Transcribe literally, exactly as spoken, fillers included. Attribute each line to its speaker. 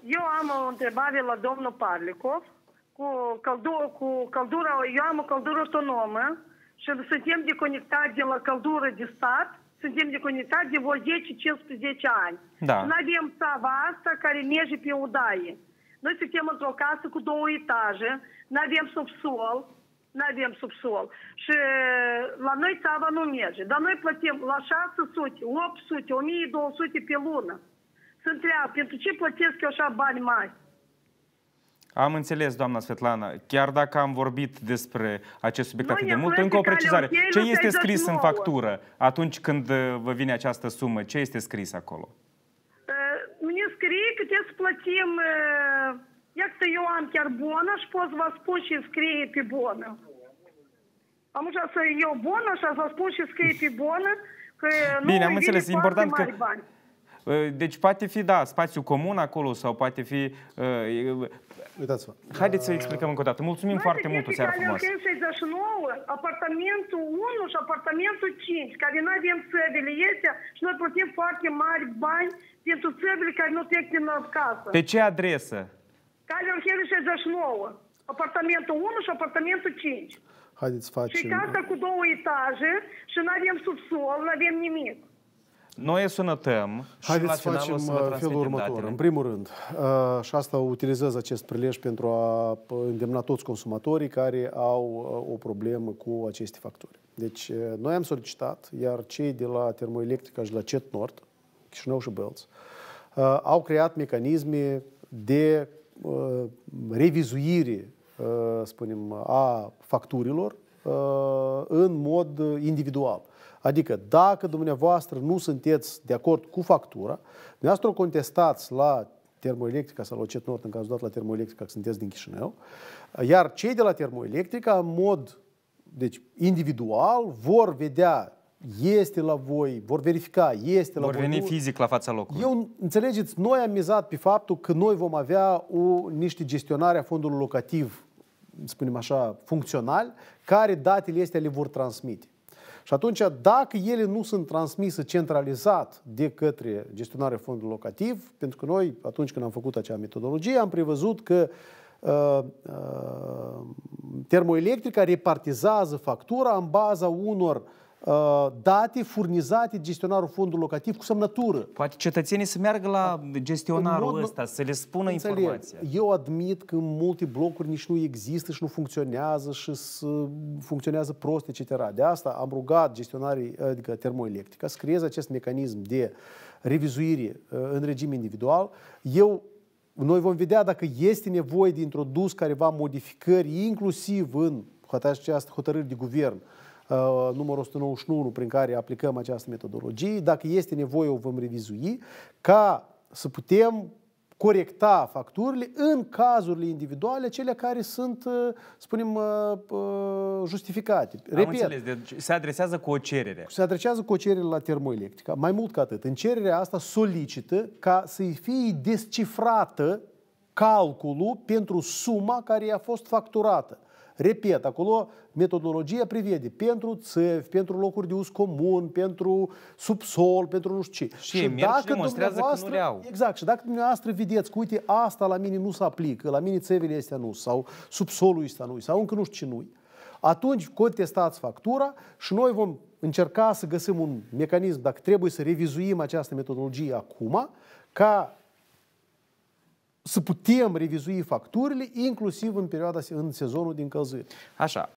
Speaker 1: eu am o întrebare la domnul Parlicov. Cu, căldură, cu căldura, eu am o căldură autonomă și suntem deconectați de la căldură de stat, suntem deconectați de vreo zece cincisprezece ani.
Speaker 2: Da.
Speaker 1: Nu avem țava asta care merge pe udaie. Noi suntem într-o casă cu două etaje, nu avem subsol, nu avem subsol. Și la noi țava nu merge. Dar noi plătim la șase sute, opt sute, o mie două sute pe lună. Se întreabă, pentru ce plătesc eu așa bani mari?
Speaker 2: Am înțeles, doamna Svetlana, chiar dacă am vorbit despre acest subiect atât de mult,
Speaker 1: plăti
Speaker 2: încă o
Speaker 1: ca
Speaker 2: precizare.
Speaker 1: Leochei
Speaker 2: Ce
Speaker 1: lui
Speaker 2: este scris
Speaker 1: treizeci și
Speaker 2: în
Speaker 1: nouă.
Speaker 2: factură atunci când vă vine această sumă? Ce este scris acolo?
Speaker 1: Ne scrie că trebuie să plătim, ia că eu am chiar bonă și pot să vă spun și scrie pe bonă. Am așa să iau bonă și să vă spun și scrie pe bonă că nu
Speaker 2: Bine, am
Speaker 1: vine
Speaker 2: înțeles.
Speaker 1: foarte
Speaker 2: Important că...
Speaker 1: mari bani.
Speaker 2: Deci poate fi, da, spațiu comun acolo sau poate fi... Uh,
Speaker 3: Uitați-vă.
Speaker 2: Haideți să explicăm încă o dată. Mulțumim
Speaker 1: Noi
Speaker 2: foarte mult, o seară
Speaker 1: suntem
Speaker 2: frumoasă.
Speaker 1: pe șaizeci și nouă, apartamentul unu și apartamentul cinci, care nu avem țăvile astea și noi plătim foarte mari bani pentru țăvile care nu trec din casă.
Speaker 2: Pe ce adresă?
Speaker 1: Calea Orheli șaizeci și nouă, apartamentul unu și apartamentul cinci.
Speaker 3: Haideți să facem...
Speaker 1: Și casa cu două etaje și nu avem subsol, nu avem nimic.
Speaker 2: Noi sunătăm și
Speaker 3: Haideți
Speaker 2: la
Speaker 3: să
Speaker 2: final
Speaker 3: facem
Speaker 2: o să vă
Speaker 3: felul
Speaker 2: transmitem
Speaker 3: următor.
Speaker 2: datele.
Speaker 3: În primul rând, uh, și asta utilizez acest prilej pentru a îndemna toți consumatorii care au uh, o problemă cu aceste facturi. Deci, uh, noi am solicitat, iar cei de la Termoelectrica și de la C E T Nord, Chișinău și Bălț, uh, au creat mecanisme de uh, revizuire, uh, spunem, a facturilor uh, în mod individual. Adică, dacă dumneavoastră nu sunteți de acord cu factura, dumneavoastră o contestați la Termoelectrica sau la C E T Nord, în cazul dat la Termoelectrica, că sunteți din Chișinău, iar cei de la Termoelectrica, în mod deci, individual, vor vedea, este la voi, vor verifica, este la
Speaker 2: Vor
Speaker 3: voi.
Speaker 2: veni
Speaker 3: nu.
Speaker 2: fizic la fața locului.
Speaker 3: Eu, înțelegeți, noi am mizat pe faptul că noi vom avea o, niște gestionare a fondului locativ, spunem așa, funcțional, care datele astea le vor transmite. Și atunci, dacă ele nu sunt transmise centralizat de către gestionarea fondului locativ, pentru că noi, atunci când am făcut acea metodologie, am prevăzut că uh, uh, Termoelectrica repartizează factura în baza unor uh, date furnizate de gestionarul fondului locativ cu semnătură.
Speaker 2: Poate cetățenii să meargă la gestionarul
Speaker 3: mod,
Speaker 2: ăsta, să le spună
Speaker 3: înțeleg,
Speaker 2: informația.
Speaker 3: Eu admit că în multe blocuri nici nu există și nu funcționează și funcționează prost, et cetera. De asta am rugat gestionarii, adică Termoelectrica, să creeze acest mecanism de revizuire în regim individual. Eu, noi vom vedea dacă este nevoie de introdus careva modificări, inclusiv în această hotărâri de guvern, Uh, numărul o sută nouăzeci și unu, prin care aplicăm această metodologie. Dacă este nevoie, o vom revizui ca să putem corecta facturile în cazurile individuale, cele care sunt, uh, spunem, uh, uh, justificate.
Speaker 2: Am
Speaker 3: Repet,
Speaker 2: înțeles, deci se adresează cu o cerere.
Speaker 3: se adresează cu o cerere la Termoelectrica. Mai mult ca atât, în cererea asta solicită ca să-i fie descifrată calculul pentru suma care i-a fost facturată. Repet, acolo metodologia prevede pentru țevi, pentru locuri de uz comun, pentru subsol, pentru nu știu ce.
Speaker 2: Și, și merg și demonstrează că nu le au.
Speaker 3: Exact. Și dacă dumneavoastră vedeți că, uite, asta la mine nu se aplică, la mine țevile astea nu, sau subsolul ăsta nu, sau încă nu știu ce nu, atunci contestați factura și noi vom încerca să găsim un mecanism, dacă trebuie să revizuim această metodologie acum, ca să putem revizui facturile, inclusiv în perioada, în sezonul de încălzire.
Speaker 2: Așa.